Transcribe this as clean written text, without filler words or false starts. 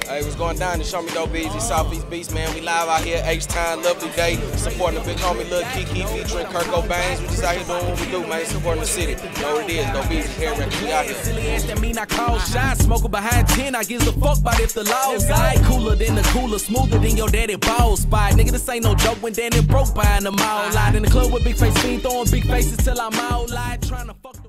Hey, what's going down? Show me Doughbeezy, Southeast Beast, man. We live out here, H-Time, lovely day. Supporting the big homie, Lil Kiki, featuring Kurt Cobain. We just out here doing what we do, man. Supporting the city. You know what it is, Doughbeezy, hair record. We out here. Silly ass, that mean I call shots. Smoker behind 10, I gives a fuck about if the law's right. Cooler than the cooler, smoother than your daddy ball spot. Nigga, this ain't no joke when Danny broke buying them all. Lied in the club with big face fiend, throwing big faces till I'm all lied. Trying to fuck the